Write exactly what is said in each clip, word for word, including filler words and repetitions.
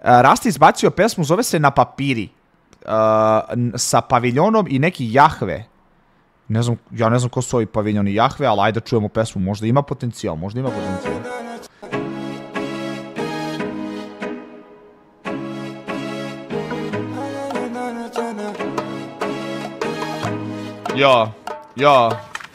Rasti izbacio pesmu, zove se Na papiri. Uh, sa paviljonom i neki Jahve. Ne znam, ja ne znam ko su ovi paviljoni Jahve, ali ajde čujemo pesmu, možda ima potencijal, možda ima potencijal. Ja, ja.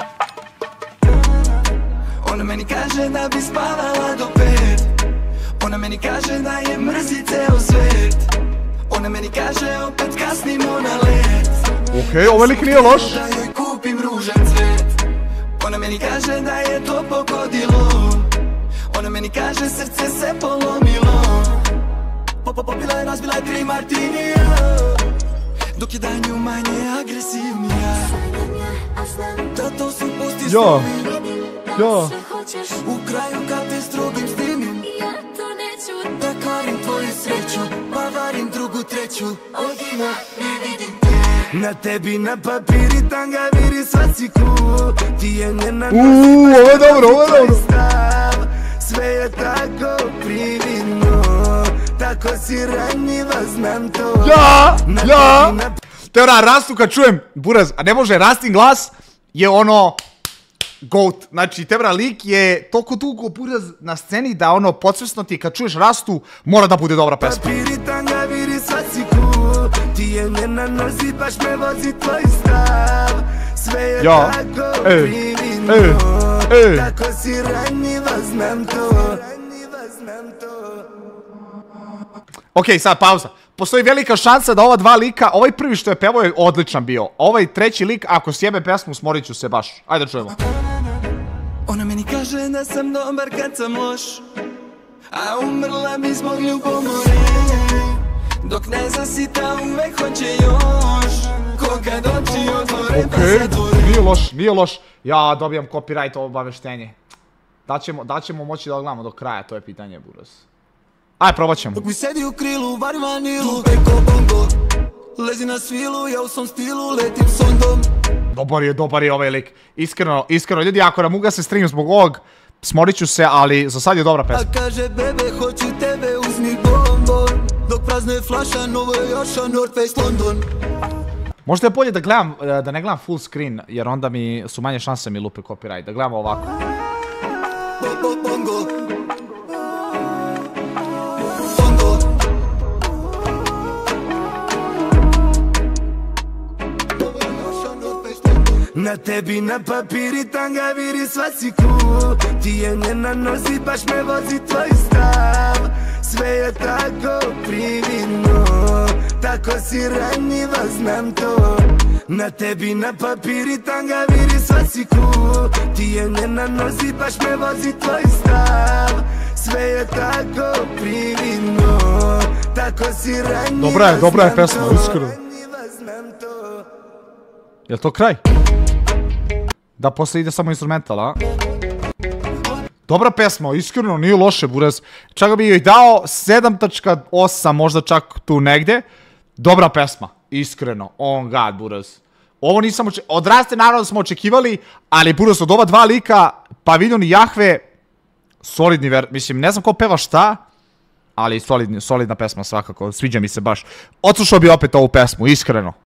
Ona meni kaže da bi spavala do pet. Ona meni kaže da je mrzi ceo svet. Ona meni kaže opet kasnimo na let. Okej, ovaj lik nije loš. Da joj kupim ružan cvet. Ona meni kaže da je to pogodilo. Ona meni kaže srce se polomilo. Popila je, razbila je tri martinija. Dok je danju manje agresivnija. Da to su pusti snovi. Ja. U kraju kad te strogim snimim, ja to neću. Da kvarim tvoju sreću, pa varim drugu treću. Odima ne vidim te. Na tebi na papiri tanga viri svaciku. Ti je njena nosi. Uuu, ovo je dobro, ovo je dobro. Sve je tako prividno. Tako si ranjiva, znam to. Ja, ja. Teora, Rastu kad čujem, buraz, a ne može, Rastin glas je ono goat. Znači, Tebra lik je toliko dugo buraz na sceni da ono podsvesno ti kad čuješ Rastu mora da bude dobra pesma. Papiri tanga viri svaciku. Ti je njena nosi, baš me vozi tvoj stav. Sve je ja. tako Ej. prividno. Ej. Ej. Tako si ranjiva, znam to. Ok, sad pauza. Postoji velika šansa da ova dva lika, ovaj prvi što je pevao je odličan bio. Ovaj treći lik, ako sjebe pesmu, smorit ću se baš. Ajde da čujemo. Ona meni kaže da sam dobar kad sam loš, a umrla bi zbog ljubomore. Dok ne zasita uvek hoće još. Ko kad oči otvore pa zatvore. Nije loš, nije loš. Ja dobijam copyright obaveštenje. Da ćemo moći da gledamo do kraja, to je pitanje, buraz. Aj, probat ćemo. Dok mi sedi u krilu, vari vanilu, preko bongo. Lezi na svilu, ja u svom stilu letim sondom. Dobar je, dobar je ovaj lik. Iskreno, iskreno, ljudi, ako nam uga se stream zbog ovog, smorit ću se, ali za sad je dobra pesma. A kaže bebe, hoću tebe, uzmi bombon. Dok prazno je flaša, novo je Joša, North Face London. Možda je bolje da gledam, da ne gledam full screen, jer onda mi su manje šanse mi lupe copyright. Da gledamo ovako. Bongo. Na tebi na papiri tanga viri svaciku. Ti je njena nosi, baš me vozi tvoj stav. Sve je tako prividno. Tako si ranjiva, znam to. Na tebi na papiri tanga viri svaciku. Ti je njena nosi, baš me vozi tvoj stav. Sve je tako prividno. Tako si ranjiva. Dobra je, dobra je pesma, iskreno. Jel to kraj? Da posle ide samo instrumental, a? Dobra pesma, iskreno, nije loše, buraz. Čak bi joj dao sedam tačka osam, možda čak tu negde. Dobra pesma, iskreno, on god, buraz. Ovo nisam očekivali, od Raste naravno smo očekivali, ali buraz, od ova dva lika, Paviljon i Jahve, solidni ver... Mislim, ne znam ko peva šta, ali solidna pesma svakako, sviđa mi se baš. Odslušao bi opet ovu pesmu, iskreno.